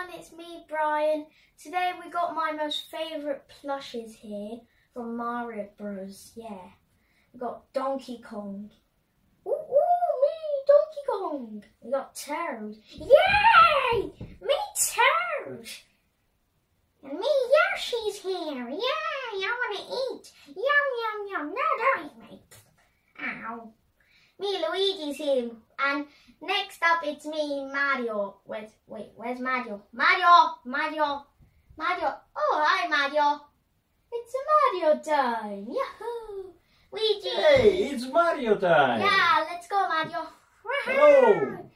everyone, it's me, Brian. Today we got my most favourite plushes here from Mario Bros. Yeah, we got Donkey Kong. Ooh, me, Donkey Kong. We got Toad. Yay! Me, Toad. And me, Yoshi's here. Yay! I want to eat. Yum, yum, yum. No, don't eat me. Ow. Me, Luigi's here. And next up, it's me, Mario. Where's Mario? Mario. Oh, hi, Mario. It's Mario time. Yahoo! Luigi. Hey, it's Mario time. Yeah, let's go, Mario. Hello.